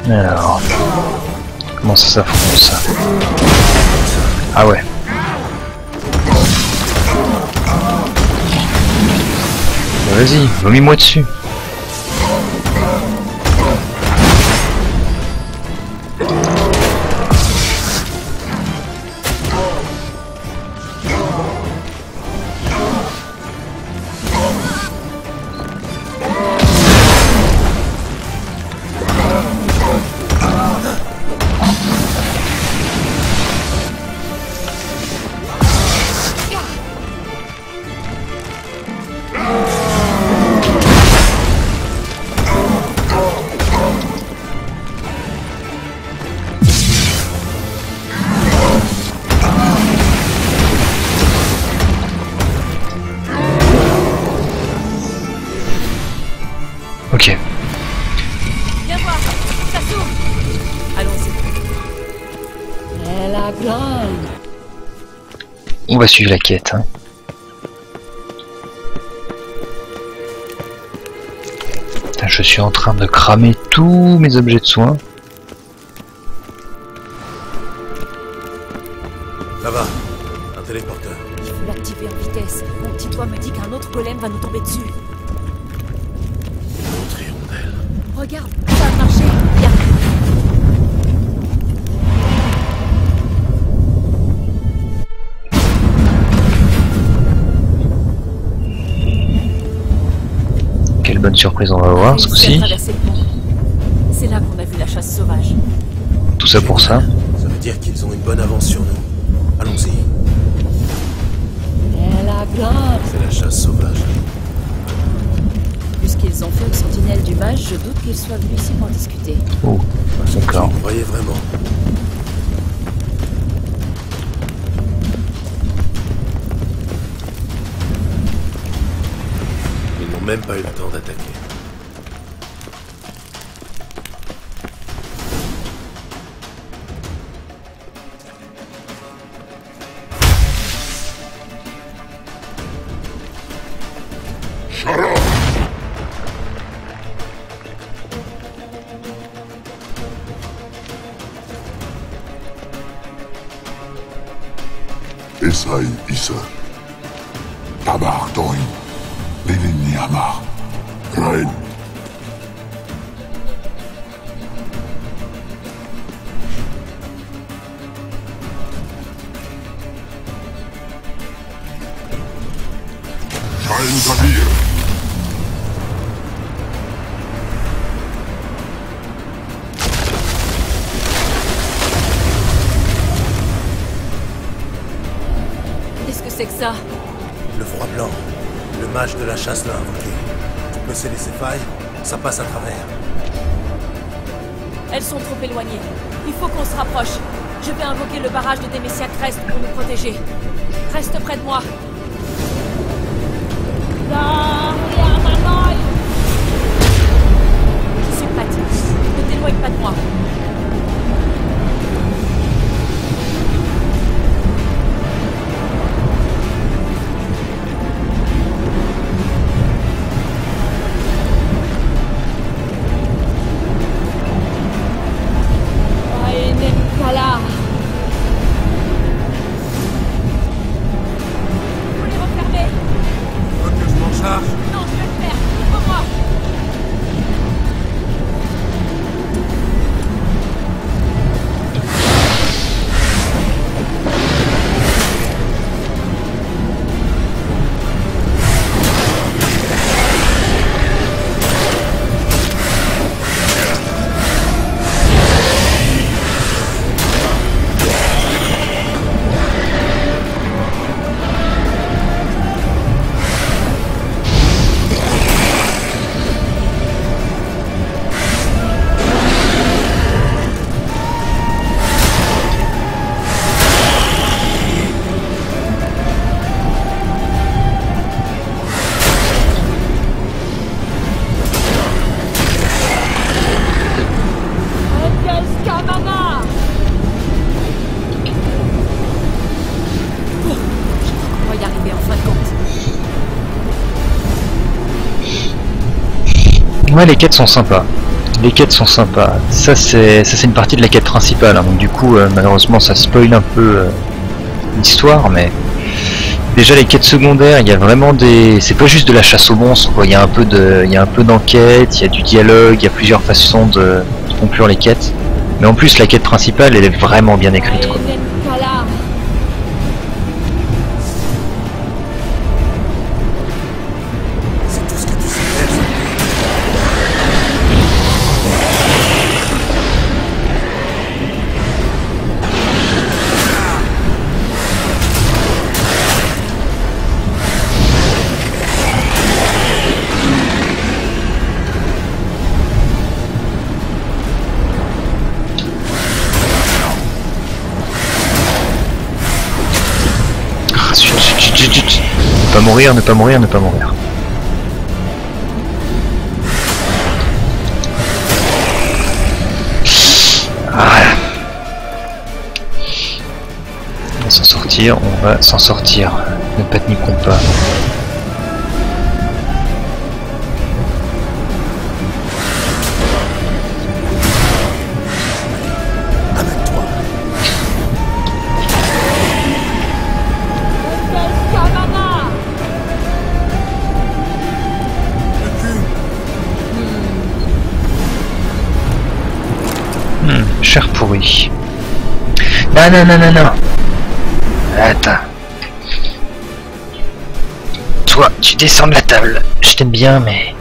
Alors, comment ça s'affronte ça? Ah ouais. Vas-y, vomis-moi dessus. Ok. Viens voir, ça s'ouvre. Allons-y. Elle a grind. On va suivre la quête. Hein. Putain, je suis en train de cramer tous mes objets de soins. Ça va, un téléporteur. Il faut l'activer en vitesse. Mon petit doigt me dit qu'un autre golem va nous tomber dessus. Notre hirondelle. Regarde, ça a marché. Viens. Quelle bonne surprise on va avoir ce coup-ci. C'est là qu'on a vu la chasse sauvage. Tout ça pour ça. Ça veut dire qu'ils ont une bonne avance sur nous. Allons-y. Elle a grind. C'est la chasse sauvage. Puisqu'ils ont fait une sentinelle du mage, je doute qu'ils soient venus ici pour en discuter. Oh, d'accord. Vous croyez vraiment? Ils n'ont même pas eu le temps d'attaquer. Esai Isa Tabar Doi Lilin Yamar Rain Shain Kabir Qu'est-ce que c'est que ça? Le froid blanc. Le mage de la chasse l'a invoqué. Tu peux sceller ses failles, ça passe à travers. Elles sont trop éloignées. Il faut qu'on se rapproche. Je vais invoquer le barrage de Demesia Crest pour nous protéger. Reste près de moi. Je suis prête. Ne t'éloigne pas de moi. Faut les refermer. Faut que je m'en charge. Non, je vais le faire. Pour moi. On va y arriver en fin de compte. Ouais, les quêtes sont sympas. Les quêtes sont sympas. Ça c'est une partie de la quête principale, hein. Donc du coup malheureusement ça spoil un peu l'histoire, mais déjà les quêtes secondaires, il y a vraiment des, c'est pas juste de la chasse aux monstres, quoi. Il y a un peu d'enquête, il y a du dialogue, il y a plusieurs façons de conclure les quêtes. Mais en plus la quête principale, elle est vraiment bien écrite, quoi. C'est tout ce que tu sais faire, ça. Ne pas mourir, ne pas mourir, ne pas mourir. Voilà. On va s'en sortir, on va s'en sortir. Ne paniquons pas. Amène-toi. Cher pourri. Non, non, non, non, non. Attends. Toi, tu descends de la table. Je t'aime bien, mais...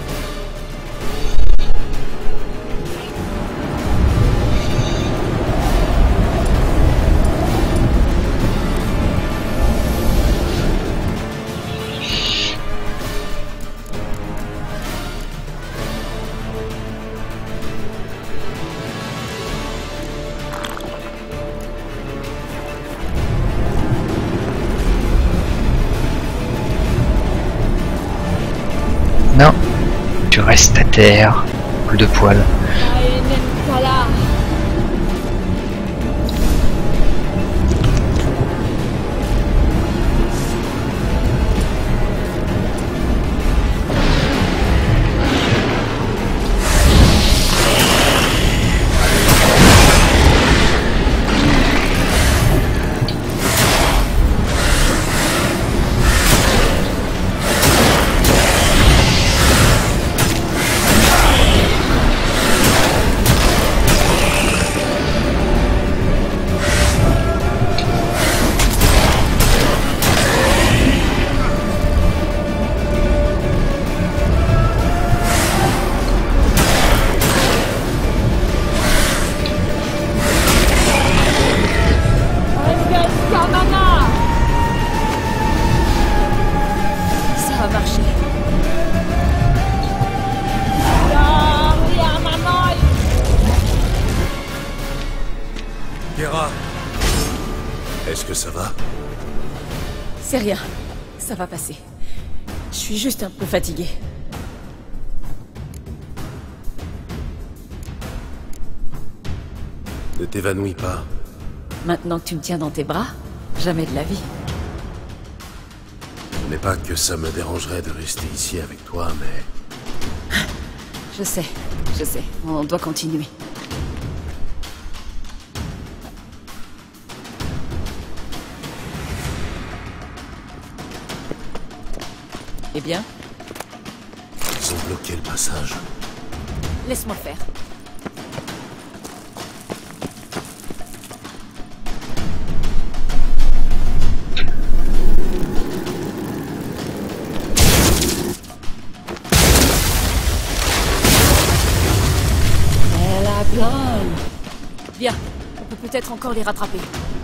Non, tu restes à terre, coup de poil. Kera, est-ce que ça va? C'est rien. Ça va passer. Je suis juste un peu fatiguée. Ne t'évanouis pas. Maintenant que tu me tiens dans tes bras, jamais de la vie. Ce n'est pas que ça me dérangerait de rester ici avec toi, mais... Je sais. On doit continuer. Eh bien, Ils ont bloqué le passage. laisse-moi faire. Elle a plein. Bien, on peut peut-être encore les rattraper.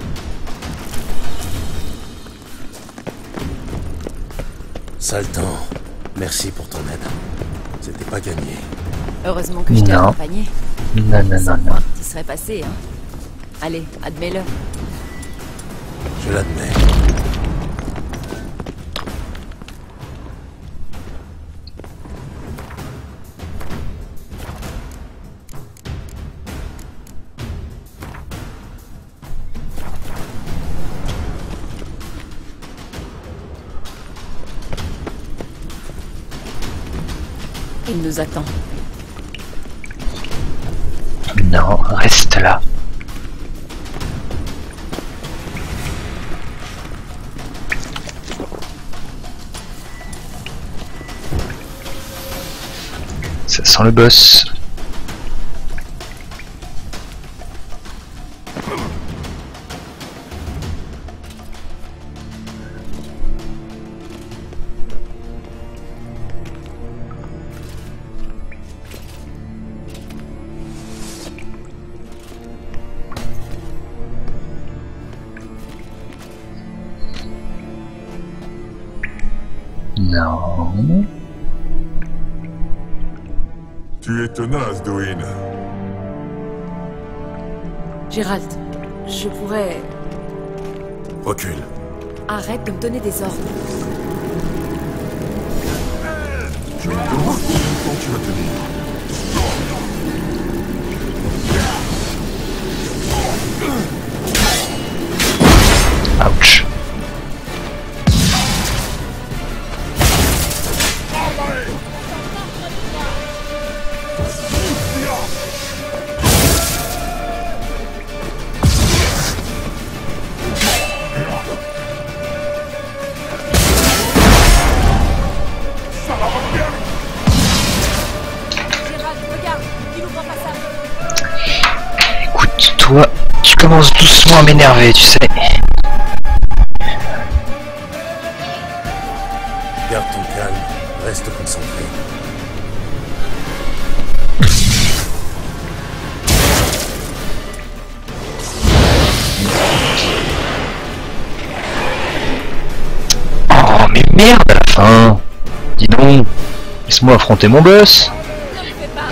Saltan, merci pour ton aide. C'était pas gagné. Heureusement que je t'ai Non. accompagné. Non, non, Sans non, moi, non. tu serais passé, hein. Allez, admets-le. Je l'admets. Il nous attend. Non, reste là. Ça sent le boss. Non. Tu es tenace, Douin. Gérald, je pourrais... Recule. Arrête de me donner des ordres. Je me demande combien de temps tu vas tenir. Ouch. Gérald, regarde, il ouvre un passage. Écoute, toi, tu commences doucement à m'énerver, tu sais. Garde ton calme, reste concentré. Oh, mais merde à la fin. Dis donc, laisse-moi affronter mon boss. Ne me fais pas.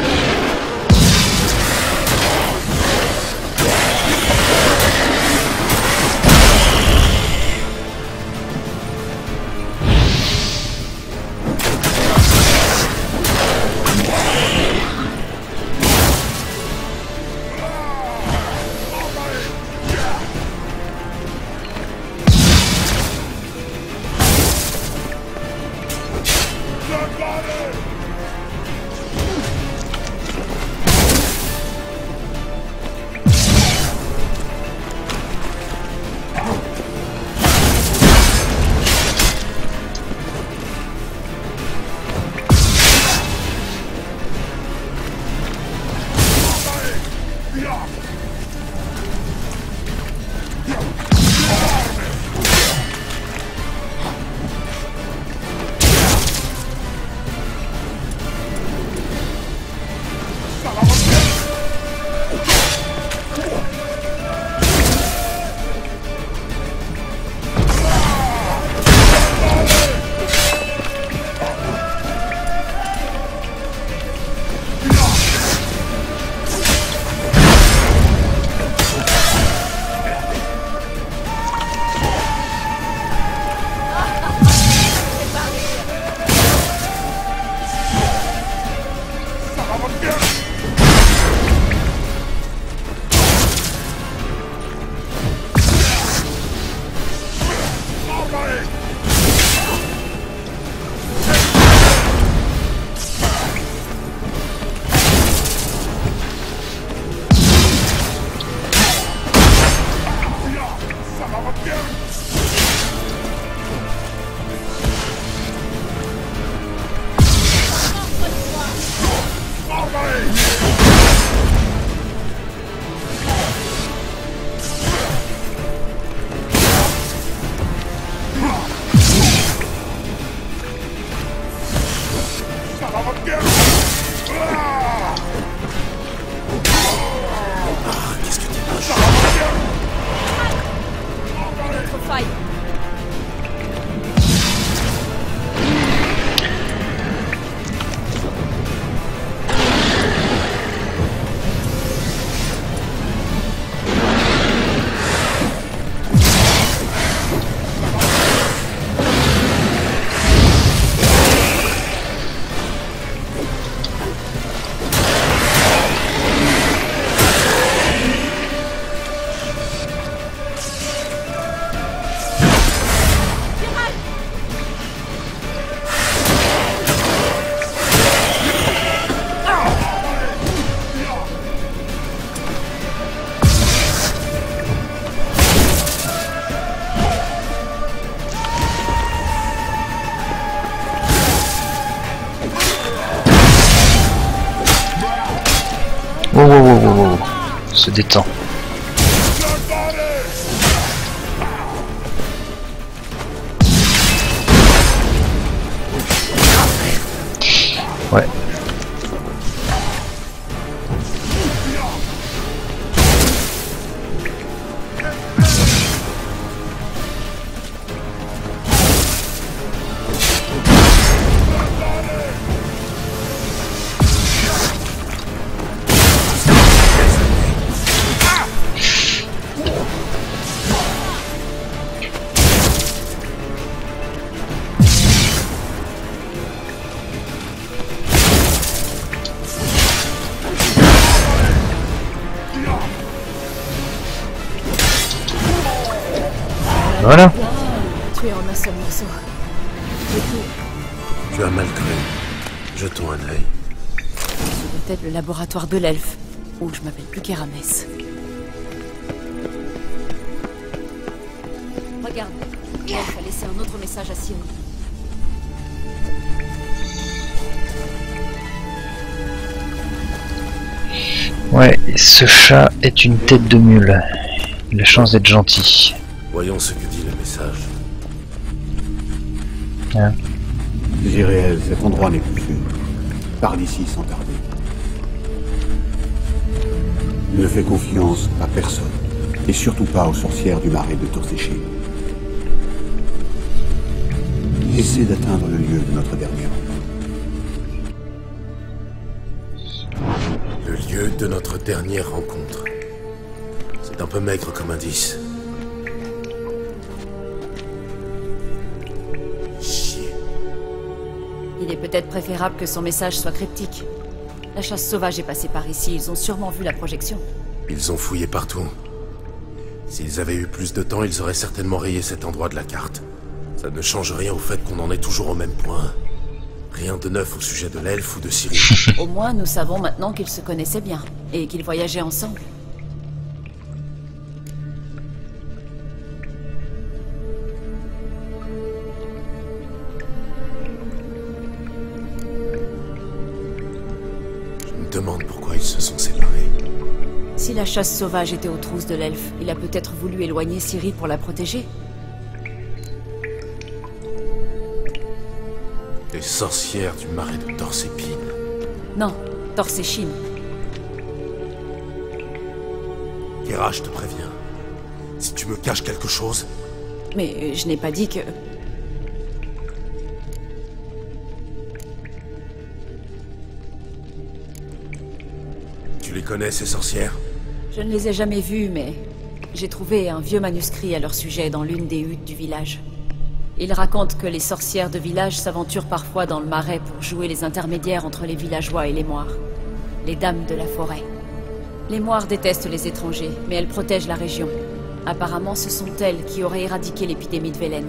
Wow, wow, wow, wow, wow. Se détend. Ouais. Voilà. Tué en un seul morceau. Tu as mal cru. Jetons un œil. C'est peut-être le laboratoire de l'elfe, où je m'appelle plus qu'Eramès. Regarde, l'elfe a laissé un autre message à Ciri. Ouais, ce chat est une tête de mule. Il a la chance d'être gentil. Voyons ce que dit le message. Hein? Ziréel, cet endroit n'est plus sûr. Pars d'ici sans tarder. Ne fais confiance à personne. Et surtout pas aux sorcières du marais de Torséché. Essaie d'atteindre le lieu de notre dernier rencontre. Le lieu de notre dernière rencontre. C'est un peu maigre comme indice. Chier. Il est peut-être préférable que son message soit cryptique. La chasse sauvage est passée par ici, ils ont sûrement vu la projection. Ils ont fouillé partout. S'ils avaient eu plus de temps, ils auraient certainement rayé cet endroit de la carte. Ça ne change rien au fait qu'on en est toujours au même point. Rien de neuf au sujet de l'elfe ou de Ciri. Au moins, nous savons maintenant qu'ils se connaissaient bien, et qu'ils voyageaient ensemble. Je me demande pourquoi ils se sont séparés. Si la chasse sauvage était aux trousses de l'elfe, il a peut-être voulu éloigner Ciri pour la protéger. Des sorcières du marais de Torsépine. Non, Torséchine. Kera, je te préviens. Si tu me caches quelque chose, Mais je n'ai pas dit que... tu les connais, ces sorcières? Je ne les ai jamais vues, mais... j'ai trouvé un vieux manuscrit à leur sujet dans l'une des huttes du village. Il raconte que les sorcières de village s'aventurent parfois dans le marais pour jouer les intermédiaires entre les villageois et les moires. Les dames de la forêt. Les moires détestent les étrangers, mais elles protègent la région. Apparemment, ce sont elles qui auraient éradiqué l'épidémie de Velen.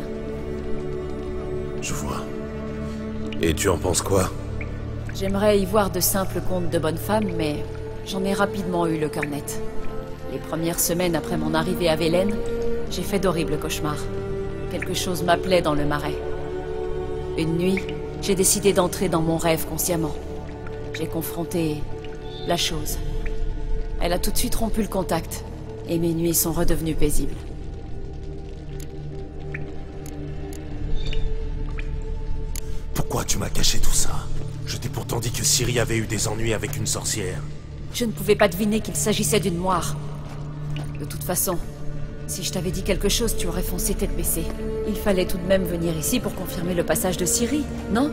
Je vois. Et tu en penses quoi? J'aimerais y voir de simples contes de bonnes femmes, mais j'en ai rapidement eu le cœur net. Les premières semaines après mon arrivée à Velen, j'ai fait d'horribles cauchemars. Quelque chose m'appelait dans le marais. Une nuit, j'ai décidé d'entrer dans mon rêve consciemment. J'ai confronté la chose. Elle a tout de suite rompu le contact, et mes nuits sont redevenues paisibles. Pourquoi tu m'as caché tout ça? Je t'ai pourtant dit que Ciri avait eu des ennuis avec une sorcière. Je ne pouvais pas deviner qu'il s'agissait d'une moire. De toute façon, si je t'avais dit quelque chose, tu aurais foncé tête baissée. Il fallait tout de même venir ici pour confirmer le passage de Ciri, non?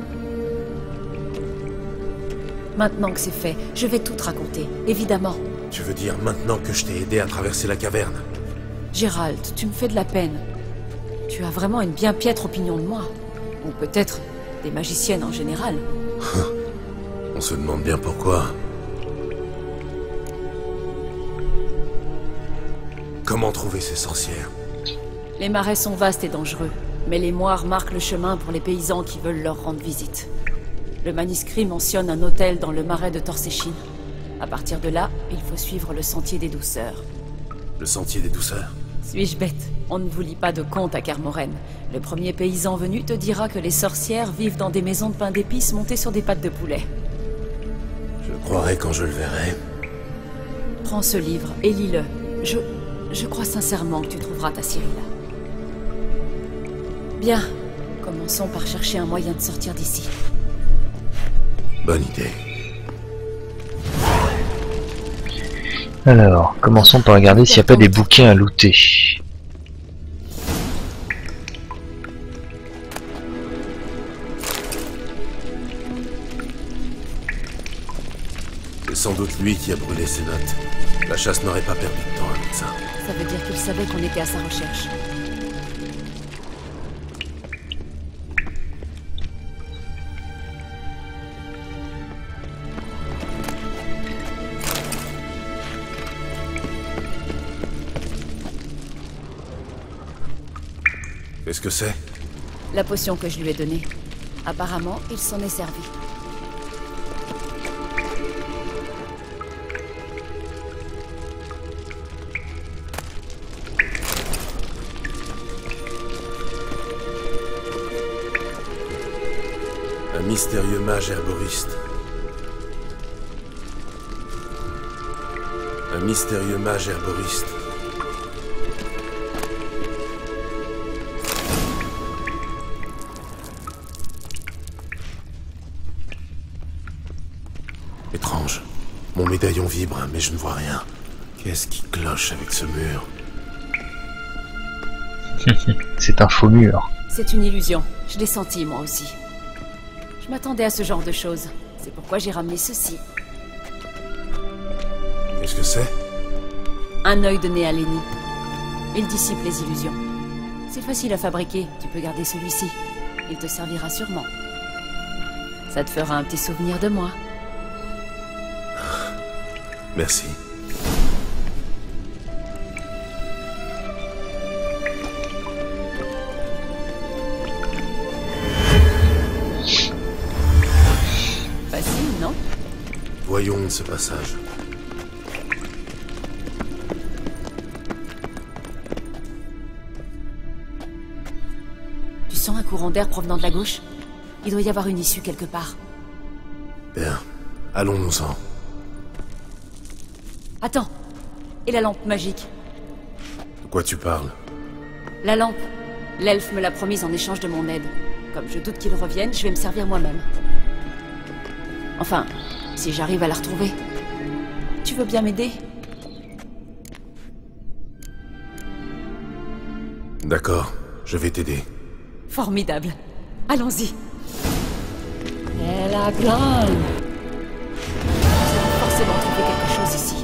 Maintenant que c'est fait, je vais tout te raconter, évidemment. Tu veux dire maintenant que je t'ai aidé à traverser la caverne? Gérald, tu me fais de la peine. Tu as vraiment une bien piètre opinion de moi. Ou peut-être des magiciennes en général. On se demande bien pourquoi. Comment trouver ces sorcières? Les marais sont vastes et dangereux, mais les moires marquent le chemin pour les paysans qui veulent leur rendre visite. Le manuscrit mentionne un hôtel dans le marais de Torséchine. À partir de là, il faut suivre le sentier des douceurs. Le sentier des douceurs? Suis-je bête? On ne vous lit pas de contes à Kermoren. Le premier paysan venu te dira que les sorcières vivent dans des maisons de pain d'épices montées sur des pattes de poulet. Je le croirai quand je le verrai. Prends ce livre et lis-le. Je crois sincèrement que tu trouveras ta Cyrilla. Bien, commençons par chercher un moyen de sortir d'ici. Bonne idée. Alors, commençons par regarder s'il n'y a pas des bouquins à looter. C'est sans doute lui qui a brûlé ses notes. La chasse n'aurait pas perdu de temps avec ça. Ça veut dire qu'il savait qu'on était à sa recherche. Qu'est-ce que c'est? La potion que je lui ai donnée. Apparemment, il s'en est servi. Un mystérieux mage herboriste. Un mystérieux mage herboriste. Étrange. Mon médaillon vibre, mais je ne vois rien. Qu'est-ce qui cloche avec ce mur? C'est un faux mur. C'est une illusion. Je l'ai senti, moi aussi. Je m'attendais à ce genre de choses. C'est pourquoi j'ai ramené ceci. Qu'est-ce que c'est? Un œil de nez à Lenny. Il dissipe les illusions. C'est facile à fabriquer. Tu peux garder celui-ci. Il te servira sûrement. Ça te fera un petit souvenir de moi. Merci. Facile, non? Voyons ce passage. Tu sens un courant d'air provenant de la gauche? Il doit y avoir une issue quelque part. Bien. Allons-nous-en. Attends. Et la lampe magique? De quoi tu parles? La lampe. L'elfe me l'a promise en échange de mon aide. Comme je doute qu'il revienne, je vais me servir moi-même. Enfin, si j'arrive à la retrouver. Tu veux bien m'aider? D'accord, je vais t'aider. Formidable. Allons-y. Et la glande. Je vais forcément trouver quelque chose ici.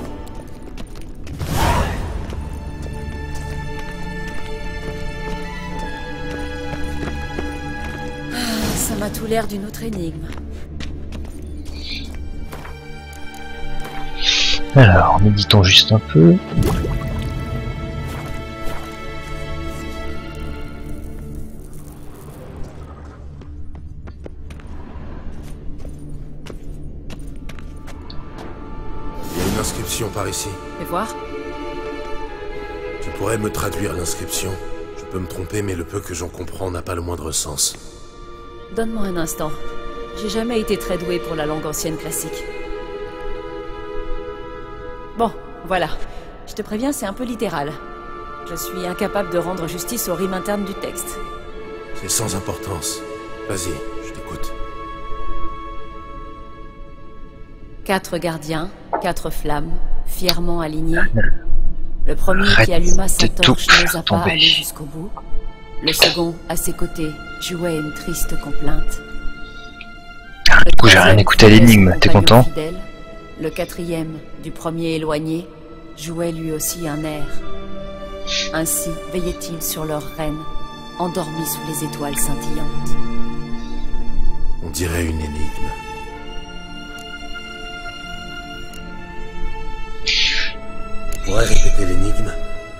Ça m'a tout l'air d'une autre énigme. Alors, méditons juste un peu. Il y a une inscription par ici. Fais voir. Tu pourrais me traduire l'inscription? Je peux me tromper, mais le peu que j'en comprends n'a pas le moindre sens. Donne-moi un instant. J'ai jamais été très doué pour la langue ancienne classique. Bon, voilà. Je te préviens, c'est un peu littéral. Je suis incapable de rendre justice aux rimes internes du texte. C'est sans importance. Vas-y, je t'écoute. 4 gardiens, 4 flammes, fièrement alignés. Le premier qui Arrête alluma sa de torche tout n'osa pas tomber. aller jusqu'au bout. Le second, à ses côtés, jouait une triste complainte. Ah, du coup, j'ai rien écouté à l'énigme. T'es content? Fidèle, le quatrième, du premier éloigné, jouait lui aussi un air. Ainsi veillait-il sur leur reine, endormis sous les étoiles scintillantes. On dirait une énigme. Tu pourrais répéter l'énigme?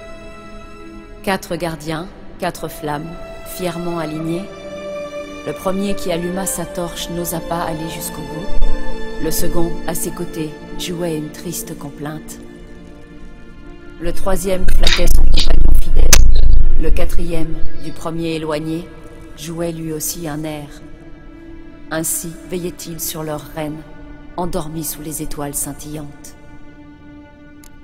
4 gardiens, 4 flammes, fièrement alignés. Le premier qui alluma sa torche n'osa pas aller jusqu'au bout. Le second, à ses côtés, jouait une triste complainte. Le troisième flattait son compagnon fidèle. Le quatrième, du premier éloigné, jouait lui aussi un air. Ainsi veillait-il sur leur reine, endormis sous les étoiles scintillantes.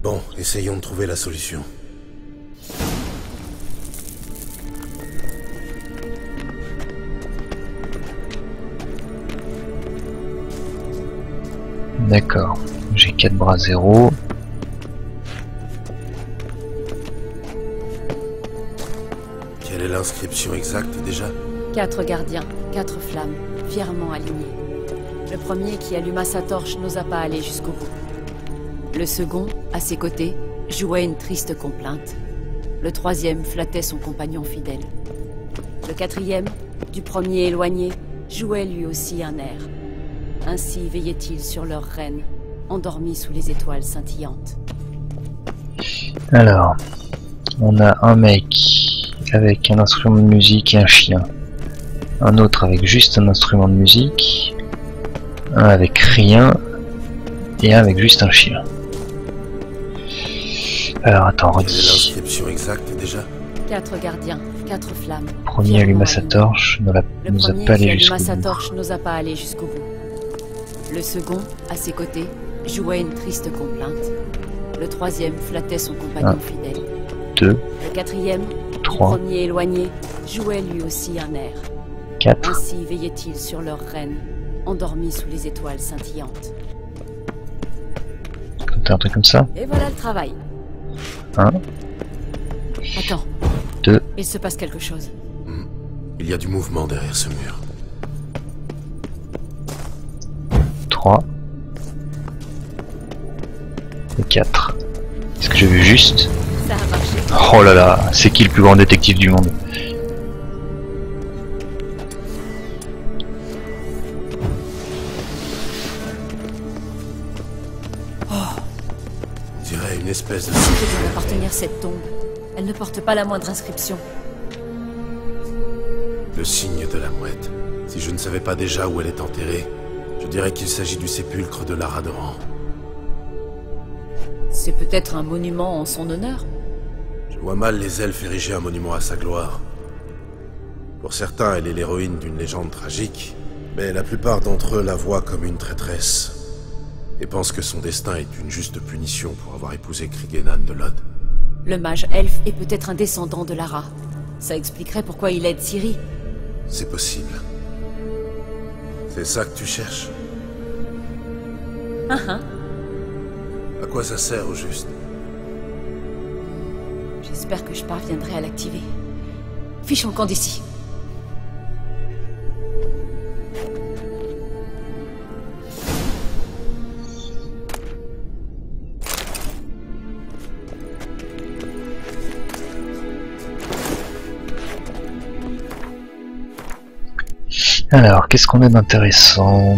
Bon, essayons de trouver la solution. D'accord. J'ai 4 bras 0. Quelle est l'inscription exacte déjà? 4 gardiens, 4 flammes, fièrement alignés. Le premier qui alluma sa torche n'osa pas aller jusqu'au bout. Le second, à ses côtés, jouait une triste complainte. Le troisième flattait son compagnon fidèle. Le quatrième, du premier éloigné, jouait lui aussi un air. Ainsi veillaient-ils sur leur reine, endormis sous les étoiles scintillantes. Alors, on a un mec avec un instrument de musique et un chien. Un autre avec juste un instrument de musique. Un avec rien. Et un avec juste un chien. Alors attends, Quelle est redis. l'inscription exacte déjà? 4 gardiens, 4 flammes. Premier fièrement alluma sa alignés. torche, Le nous a premier pas qui allé alluma jusqu'au sa bout. torche n'osa pas aller jusqu'au bout. Le second, à ses côtés, jouait une triste complainte. Le troisième flattait son compagnon fidèle. 2, Le quatrième, du 3, premier éloigné, jouait lui aussi un air. 4. Ainsi veillaient-ils sur leur reine, endormis sous les étoiles scintillantes. Un truc comme ça. Et voilà le travail. 1, Attends. 2. Il se passe quelque chose. Il y a du mouvement derrière ce mur. 3 et 4. Est-ce que j'ai vu juste? Ça a marché. Oh là là, c'est qui le plus grand détective du monde? On dirait une espèce de... Que doit appartenir cette tombe? Elle ne porte pas la moindre inscription. Le signe de la mouette. Si je ne savais pas déjà où elle est enterrée, je dirais qu'il s'agit du sépulcre de Lara Doran. C'est peut-être un monument en son honneur? Je vois mal les elfes ériger un monument à sa gloire. Pour certains, elle est l'héroïne d'une légende tragique, mais la plupart d'entre eux la voient comme une traîtresse, et pensent que son destin est une juste punition pour avoir épousé Krigenan de Lod. Le mage elfe est peut-être un descendant de Lara. Ça expliquerait pourquoi il aide Ciri. C'est possible. C'est ça que tu cherches? À quoi ça sert au juste? J'espère que je parviendrai à l'activer. Fichons le camp d'ici. Alors, qu'est-ce qu'on a d'intéressant?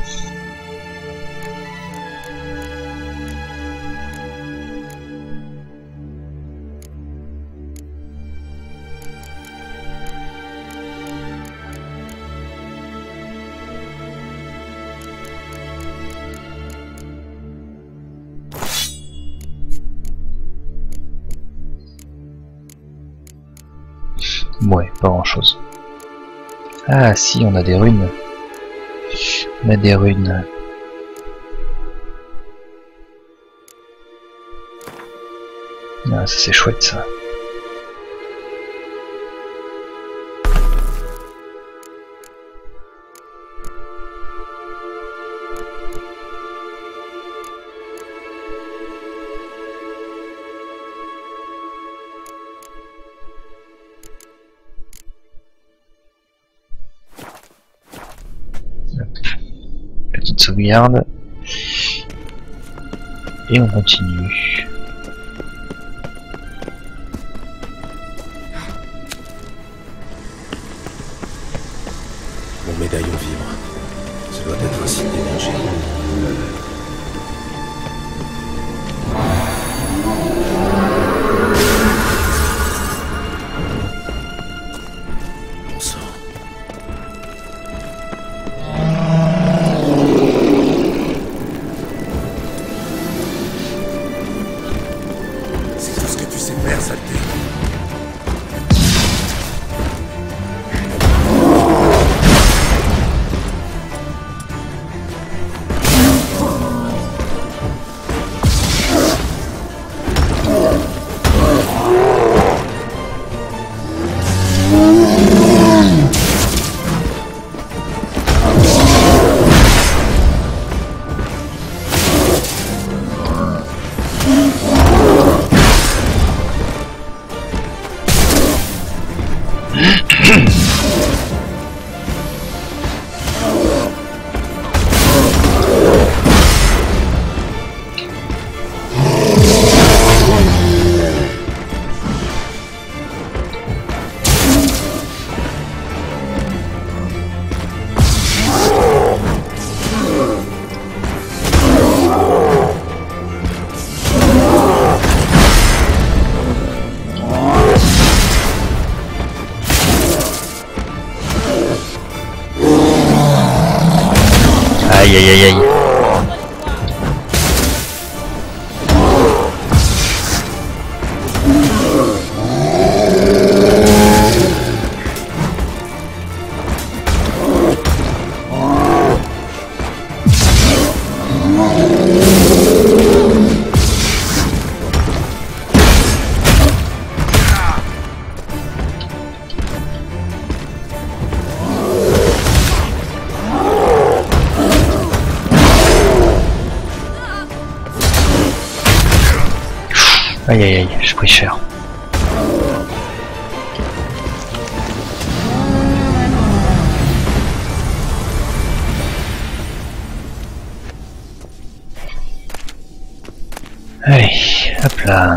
Ouais, pas grand-chose. Ah si, on a des runes. On a des runes. Ah, ça c'est chouette ça. Petite sauvegarde. Et on continue. Mon médaillon vibre. Ce doit être un signe d'énergie. Bon sang. C'est tout ce que tu sais faire, saleté. Aïe aïe aïe aïe. Aïe aïe aïe, j'ai pris cher. Allez, hop là.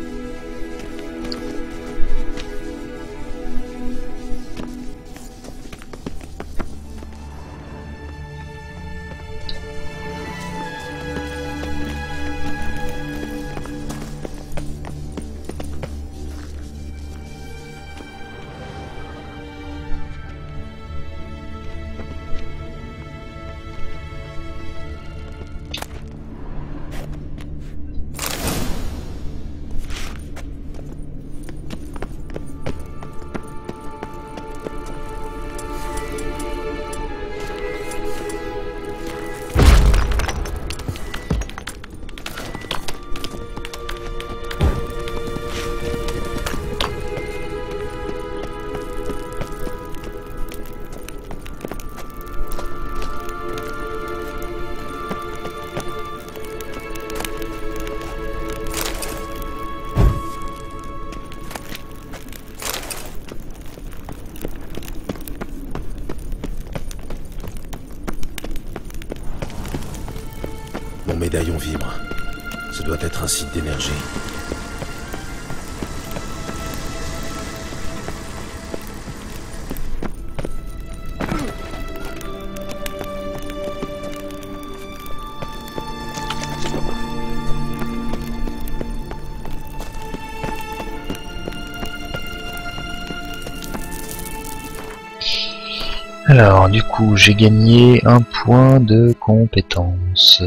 Mon médaillon vibre. Ce doit être un site d'énergie. Alors, du coup, j'ai gagné un point de compétence.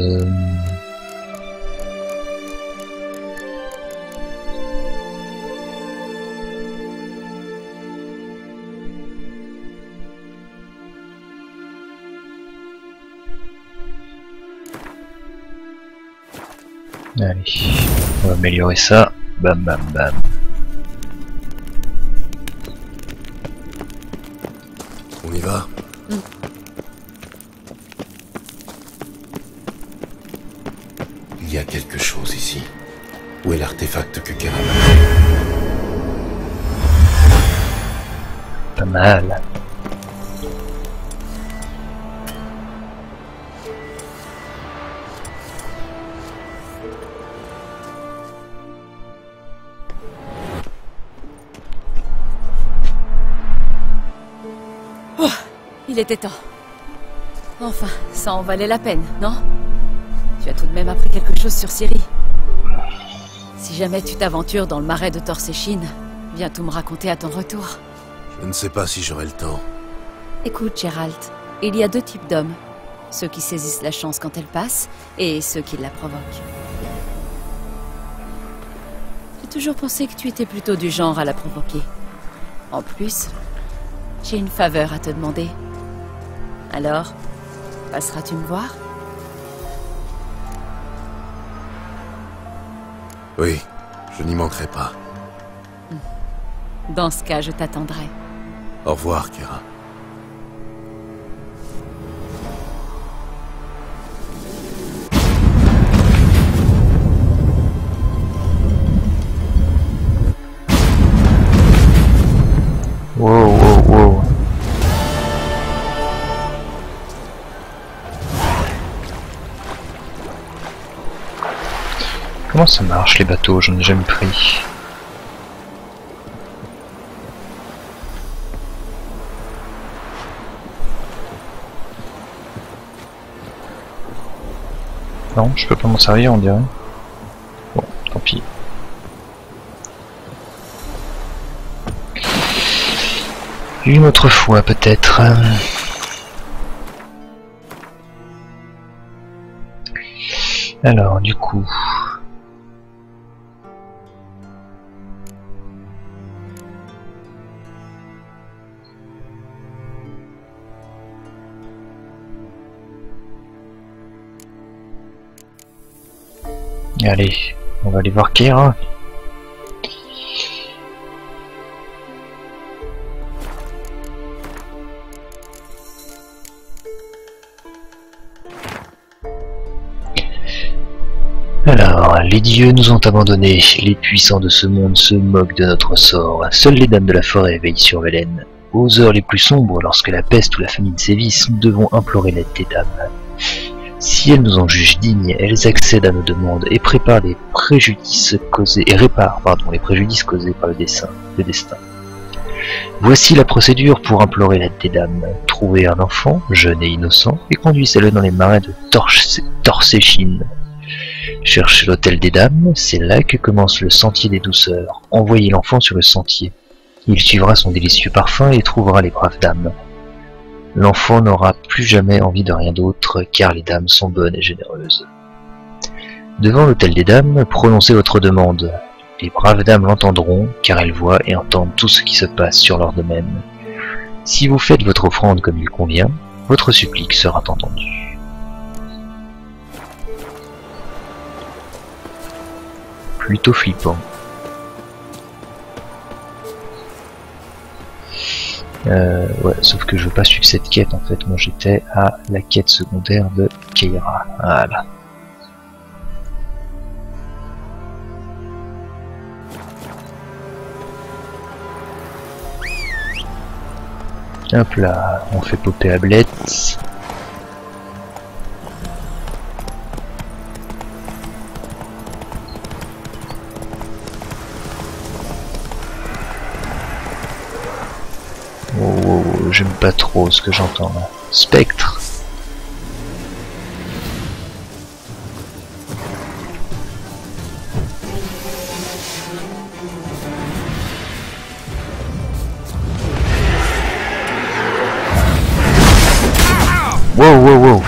Allez, on va améliorer ça. Bam bam bam. On y va? Il y a quelque chose ici. Où est l'artefact que Kera m'a fait? Pas mal. Il était temps. Enfin, ça en valait la peine, non? Tu as tout de même appris quelque chose sur Ciri. Si jamais tu t'aventures dans le marais de Torsechin, viens tout me raconter à ton retour. Je ne sais pas si j'aurai le temps. Écoute, Geralt, il y a deux types d'hommes. Ceux qui saisissent la chance quand elle passe, et ceux qui la provoquent. J'ai toujours pensé que tu étais plutôt du genre à la provoquer. En plus, j'ai une faveur à te demander. Alors, passeras-tu me voir? Oui, je n'y manquerai pas. Dans ce cas, je t'attendrai. Au revoir, Kera. Wow, wow, wow. Comment ça marche les bateaux? J'en ai jamais pris. Non, je peux pas m'en servir, on dirait. Bon, tant pis. Une autre fois, peut-être. Alors, du coup... Allez, on va aller voir Keira. Alors, les dieux nous ont abandonnés, les puissants de ce monde se moquent de notre sort, seules les dames de la forêt veillent sur Velen. Aux heures les plus sombres, lorsque la peste ou la famine sévissent, nous devons implorer l'aide des dames. Si elles nous en jugent dignes, elles accèdent à nos demandes et préparent les préjudices causés par le destin. Voici la procédure pour implorer l'aide des dames. Trouvez un enfant, jeune et innocent, et conduisez-le dans les marais de Torséchine. Cherchez l'hôtel des dames, c'est là que commence le sentier des douceurs. Envoyez l'enfant sur le sentier. Il suivra son délicieux parfum et trouvera les braves dames. L'enfant n'aura plus jamais envie de rien d'autre, car les dames sont bonnes et généreuses. Devant l'hôtel des dames, prononcez votre demande. Les braves dames l'entendront, car elles voient et entendent tout ce qui se passe sur leur domaine. Si vous faites votre offrande comme il convient, votre supplique sera entendue. Plutôt flippant. Ouais, sauf que je veux pas suivre cette quête en fait, moi j'étais à la quête secondaire de Keira. Voilà. Hop là, on fait popper à Blitz. Oh, j'aime pas trop ce que j'entends là. Spectre. Wow.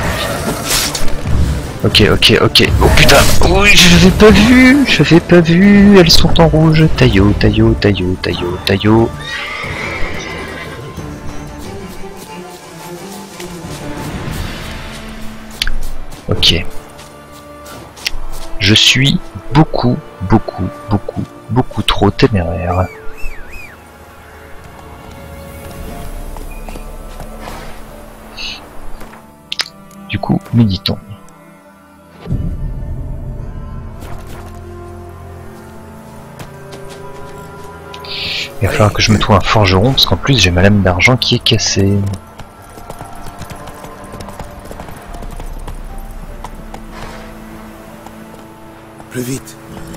Ok. Oh putain. Oui, j'avais pas vu. Elles sont en rouge. Taillot. Ok. Je suis beaucoup trop téméraire. Du coup, méditons. Il va falloir que je me trouve un forgeron parce qu'en plus j'ai ma lame d'argent qui est cassée. Plus vite.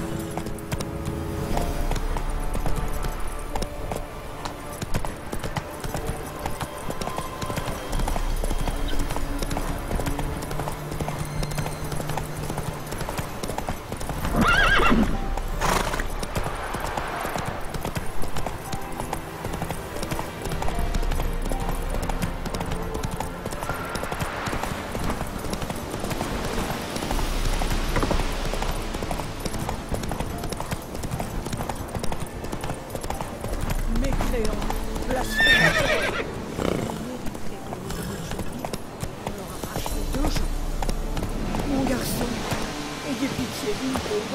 Mon garçon, ayez pitié d'une pauvre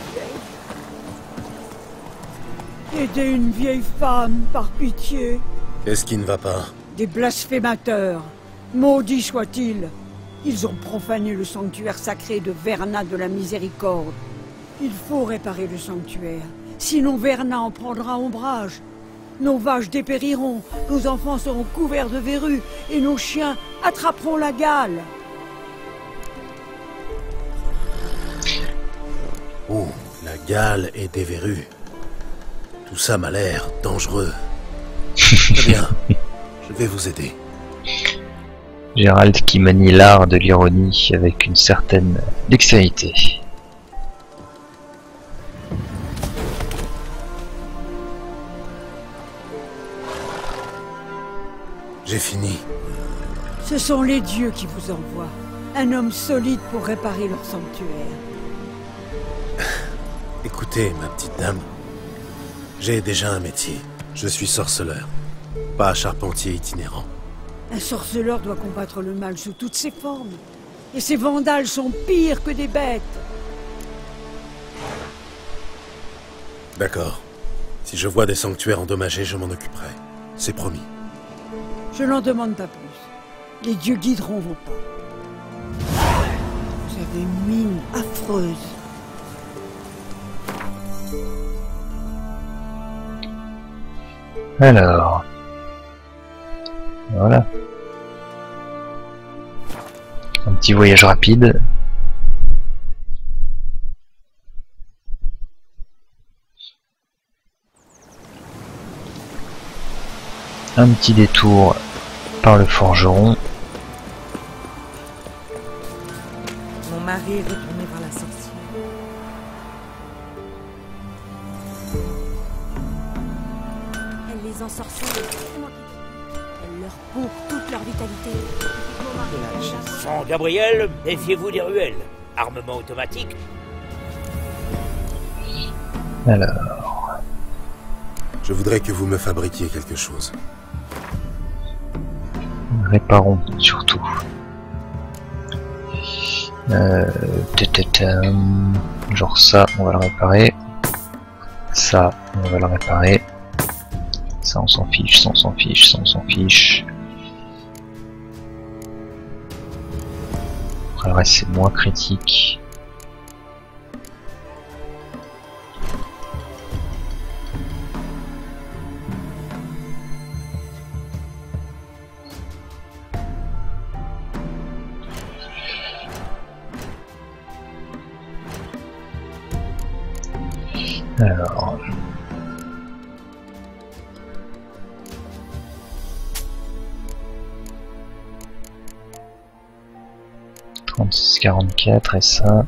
petite vieille. Aidez une vieille femme, par pitié. Qu'est-ce qui ne va pas? Des blasphémateurs, maudits soient-ils. Ils ont profané le sanctuaire sacré de Verna de la Miséricorde. Il faut réparer le sanctuaire, sinon Verna en prendra ombrage. Nos vaches dépériront, nos enfants seront couverts de verrues, et nos chiens attraperont la gale. Oh, la gale et des verrues. Tout ça m'a l'air dangereux. Très bien, je vais vous aider. Gérald qui manie l'art de l'ironie avec une certaine dextérité. J'ai fini. Ce sont les dieux qui vous envoient. Un homme solide pour réparer leur sanctuaire. Écoutez, ma petite dame, j'ai déjà un métier. Je suis sorceleur, pas charpentier itinérant. Un sorceleur doit combattre le mal sous toutes ses formes. Et ces vandales sont pires que des bêtes. D'accord. Si je vois des sanctuaires endommagés, je m'en occuperai. C'est promis. Je n'en demande pas plus. Les dieux guideront vos pas. Vous avez une mine affreuse. Alors... Voilà. Un petit voyage rapide. Un petit détour par le forgeron. Mon mari est retourné vers la sorcière. Elle les ensorcelle. Elle leur bourre toute leur vitalité. Sans Gabriel, méfiez-vous des ruelles. Armement automatique. Alors... Je voudrais que vous me fabriquiez quelque chose. Réparons surtout. Genre ça, on va le réparer. Ça, on va le réparer. Ça, on s'en fiche, ça, on s'en fiche, ça, on s'en fiche. Après, le reste, c'est moins critique. Alors... 36,44 et ça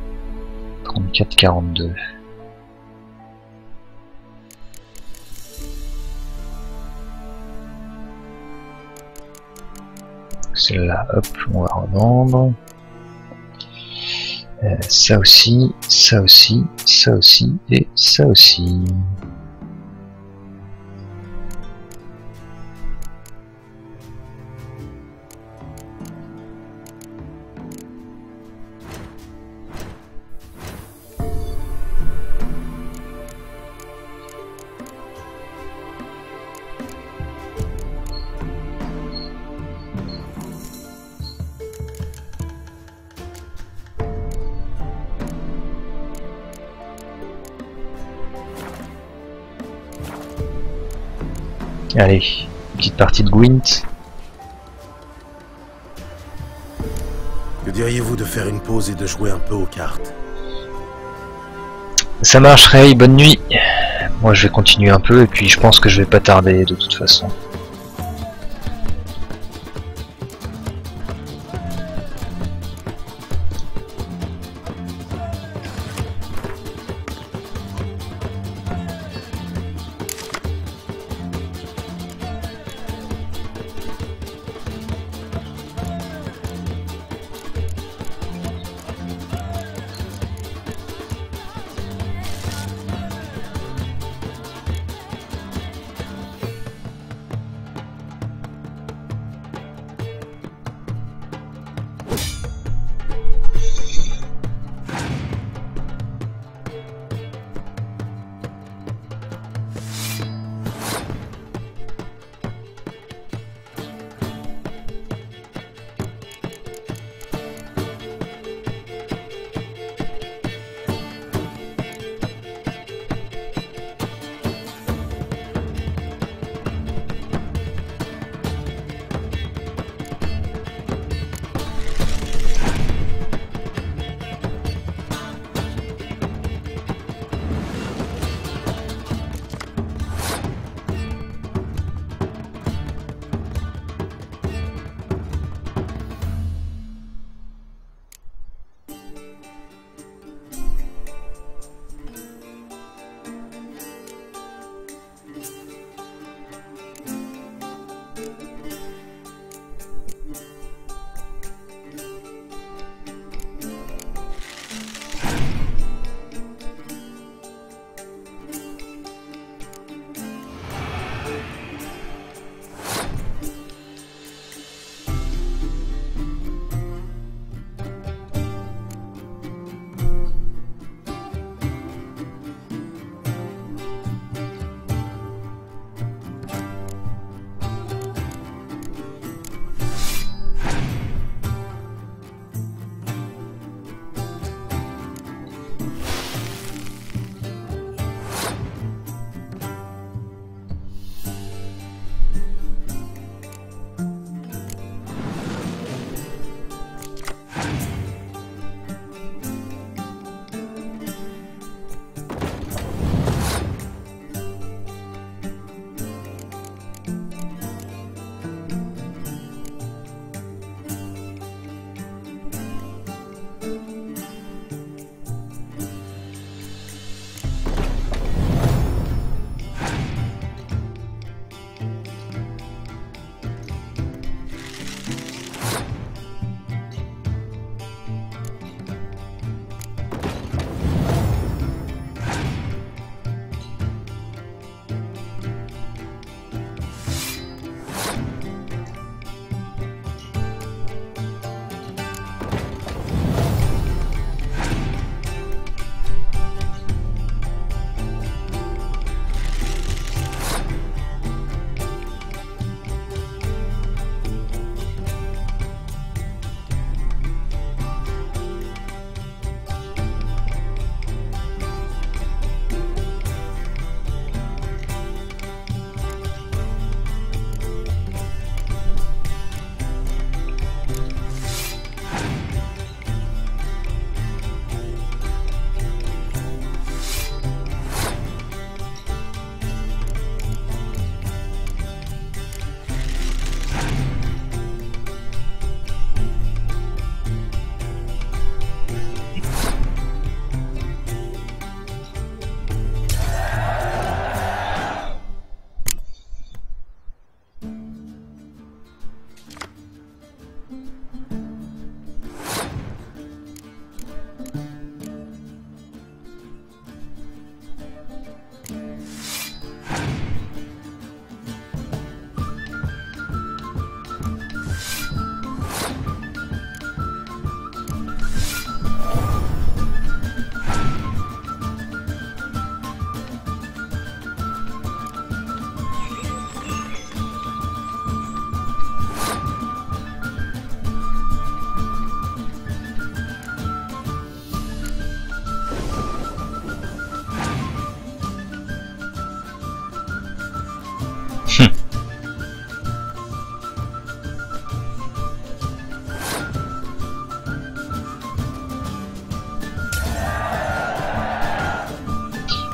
34,42. Celle-là, hop, on va revendre. Ça aussi, ça aussi, ça aussi et ça aussi. Allez, petite partie de Gwent. Que diriez-vous de faire une pause et de jouer un peu aux cartes? Ça marche, Ray, bonne nuit. Moi je vais continuer un peu et puis je pense que je vais pas tarder de toute façon.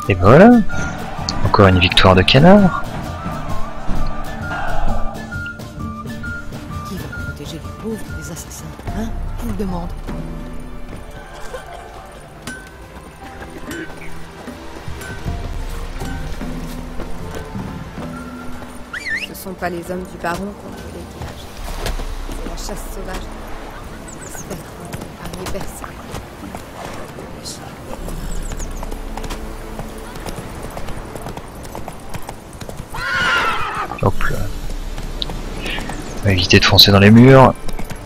Et voilà. Encore une victoire de canard. Qui va protéger les pauvres des assassins, hein? Je vous le demande. Ce sont pas les hommes du baron contre les villages. C'est la chasse sauvage. Spectre, armée berserk. Hop là. On va éviter de foncer dans les murs.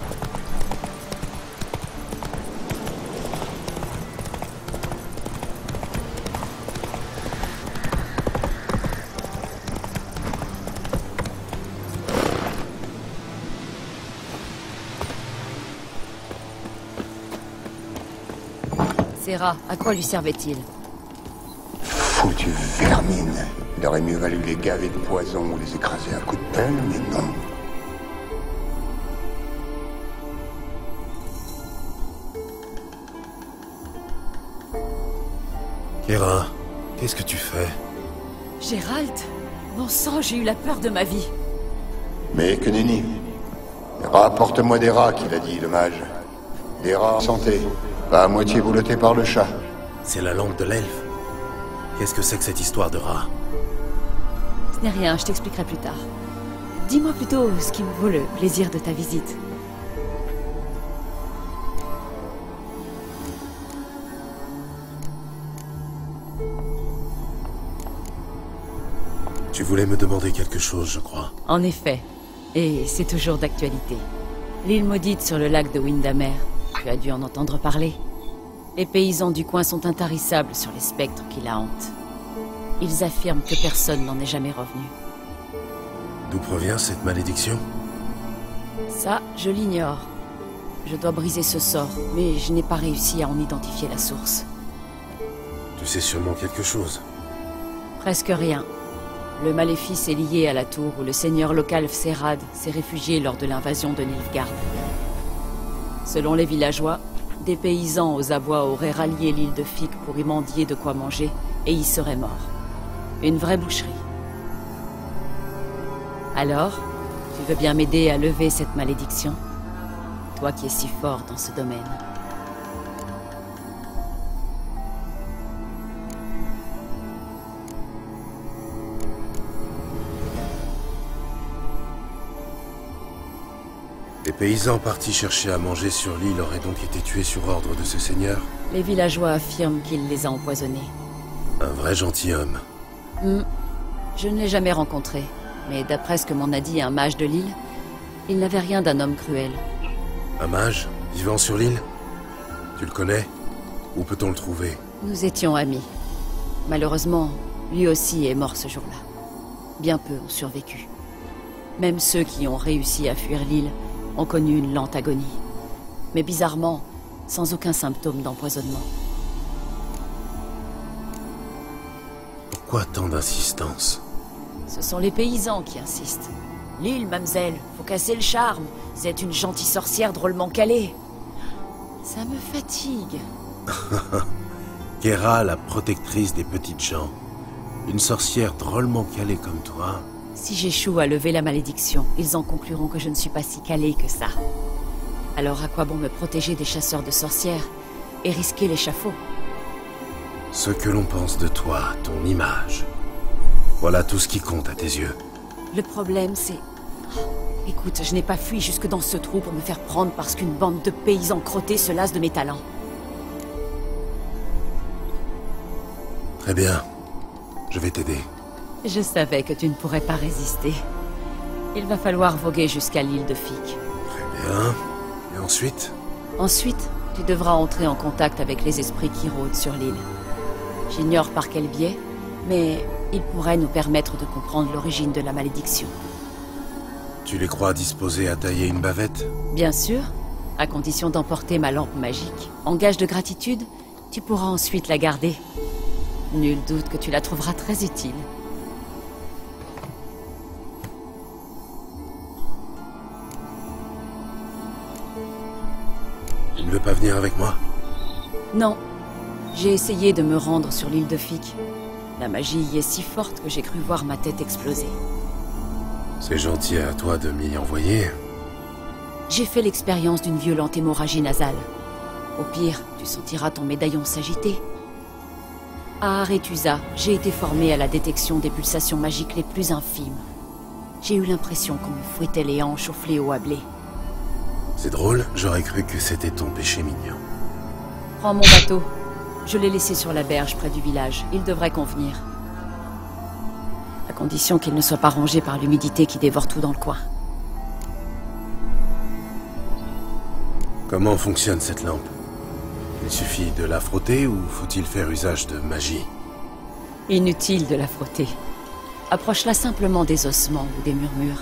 Serra, à quoi lui servait-il? Foutu vermine. Il aurait mieux valu les gaver de poison ou les écraser à coups de pelle, mais non. Kera, qu'est-ce que tu fais? Gérald? Bon sang, j'ai eu la peur de ma vie. Mais que nenni. Rapporte-moi des rats, qu'il a dit, le mage. Des rats en santé, pas à moitié boulottés par le chat. C'est la langue de l'elfe. Qu'est-ce que c'est que cette histoire de rat? Ce n'est rien, je t'expliquerai plus tard. Dis-moi plutôt ce qui me vaut le plaisir de ta visite. Tu voulais me demander quelque chose, je crois. En effet, et c'est toujours d'actualité. L'île maudite sur le lac de Windamer, tu as dû en entendre parler. Les paysans du coin sont intarissables sur les spectres qui la hantent. Ils affirment que personne n'en est jamais revenu. D'où provient cette malédiction? Ça, je l'ignore. Je dois briser ce sort, mais je n'ai pas réussi à en identifier la source. Tu sais sûrement quelque chose. Presque rien. Le maléfice est lié à la tour où le seigneur local Fserad s'est réfugié lors de l'invasion de Nilfgaard. Selon les villageois, des paysans aux abois auraient rallié l'île de Fic pour y mendier de quoi manger, et y seraient morts. Une vraie boucherie. Alors, tu veux bien m'aider à lever cette malédiction? Toi qui es si fort dans ce domaine. Les paysans partis chercher à manger sur l'île auraient donc été tués sur ordre de ce seigneur? Les villageois affirment qu'il les a empoisonnés. Un vrai gentilhomme. Je ne l'ai jamais rencontré, mais d'après ce que m'en a dit un mage de l'île, il n'avait rien d'un homme cruel. Un mage, vivant sur l'île? Tu le connais? Où peut-on le trouver? Nous étions amis. Malheureusement, lui aussi est mort ce jour-là. Bien peu ont survécu. Même ceux qui ont réussi à fuir l'île ont connu une lente agonie. Mais bizarrement, sans aucun symptôme d'empoisonnement. Pourquoi tant d'insistance? Ce sont les paysans qui insistent. L'île, mademoiselle, faut casser le charme. Vous êtes une gentille sorcière drôlement calée. Ça me fatigue. Kera, la protectrice des petites gens. Une sorcière drôlement calée comme toi. Si j'échoue à lever la malédiction, ils en concluront que je ne suis pas si calée que ça. Alors à quoi bon me protéger des chasseurs de sorcières et risquer l'échafaud? Ce que l'on pense de toi, ton image. Voilà tout ce qui compte à tes yeux. Le problème, c'est... Écoute, je n'ai pas fui jusque dans ce trou pour me faire prendre parce qu'une bande de paysans crottés se lasse de mes talents. Très bien. Je vais t'aider. Je savais que tu ne pourrais pas résister. Il va falloir voguer jusqu'à l'île de Fic. Très bien. Et ensuite? Ensuite, tu devras entrer en contact avec les esprits qui rôdent sur l'île. J'ignore par quel biais, mais ils pourraient nous permettre de comprendre l'origine de la malédiction. Tu les crois disposés à tailler une bavette? Bien sûr, à condition d'emporter ma lampe magique. En gage de gratitude, tu pourras ensuite la garder. Nul doute que tu la trouveras très utile. Il ne veut pas venir avec moi? Non. J'ai essayé de me rendre sur l'île de Fic, La magie y est si forte que j'ai cru voir ma tête exploser. C'est gentil à toi de m'y envoyer. J'ai fait l'expérience d'une violente hémorragie nasale. Au pire, tu sentiras ton médaillon s'agiter. À Aretusa, j'ai été formé à la détection des pulsations magiques les plus infimes. J'ai eu l'impression qu'on me fouettait les hanches au fléau à blé. C'est drôle, j'aurais cru que c'était ton péché mignon. Prends mon bateau. Je l'ai laissé sur la berge près du village. Il devrait convenir. À condition qu'il ne soit pas rongé par l'humidité qui dévore tout dans le coin. Comment fonctionne cette lampe? Il suffit de la frotter ou faut-il faire usage de magie? Inutile de la frotter. Approche-la simplement des ossements ou des murmures.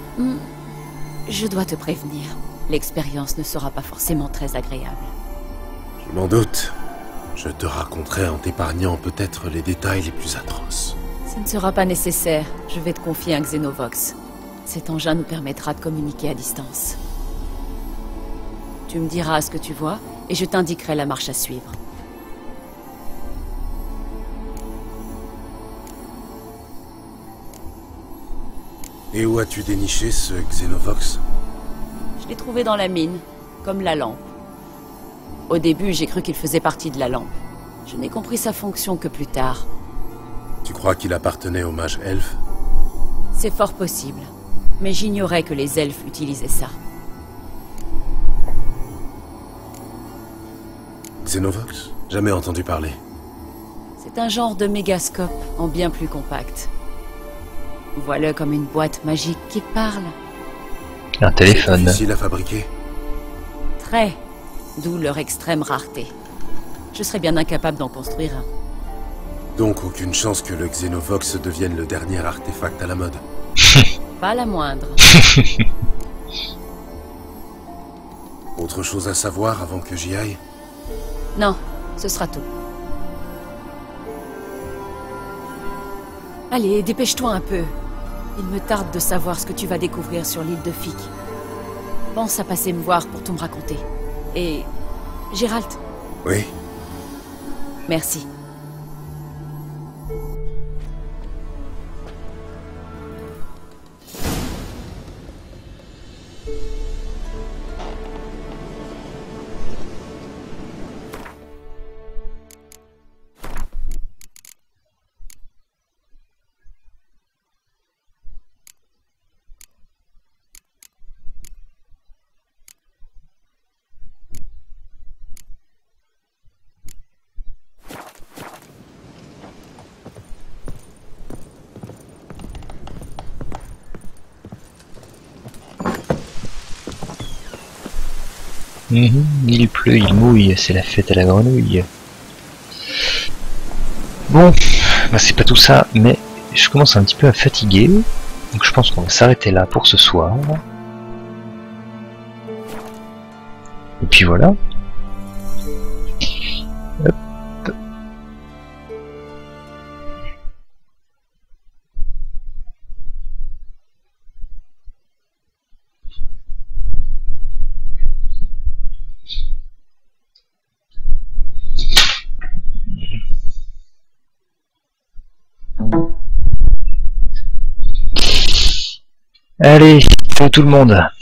Je dois te prévenir. L'expérience ne sera pas forcément très agréable. Je m'en doute. Je te raconterai en t'épargnant peut-être les détails les plus atroces. Ce ne sera pas nécessaire. Je vais te confier un Xenovox. Cet engin nous permettra de communiquer à distance. Tu me diras ce que tu vois, et je t'indiquerai la marche à suivre. Et où as-tu déniché ce Xenovox? Je l'ai trouvé dans la mine, comme la lampe. Au début, j'ai cru qu'il faisait partie de la lampe. Je n'ai compris sa fonction que plus tard. Tu crois qu'il appartenait au mage elfe? C'est fort possible. Mais j'ignorais que les elfes utilisaient ça. Xenovox? Jamais entendu parler. C'est un genre de mégascope, en bien plus compact. Voilà comme une boîte magique qui parle. Un téléphone. C'est difficile à fabriquer? Très. D'où leur extrême rareté. Je serais bien incapable d'en construire un. Donc aucune chance que le Xenovox devienne le dernier artefact à la mode. Pas la moindre. Autre chose à savoir avant que j'y aille? Non, ce sera tout. Allez, dépêche-toi un peu. Il me tarde de savoir ce que tu vas découvrir sur l'île de Fique. Pense à passer me voir pour tout me raconter. Et... Gérald? Oui. Merci. Il pleut, il mouille, c'est la fête à la grenouille. Bon, bah c'est pas tout ça, mais je commence un petit peu à fatiguer, donc je pense qu'on va s'arrêter là pour ce soir. Et puis voilà. Hop. Allez, ciao tout le monde.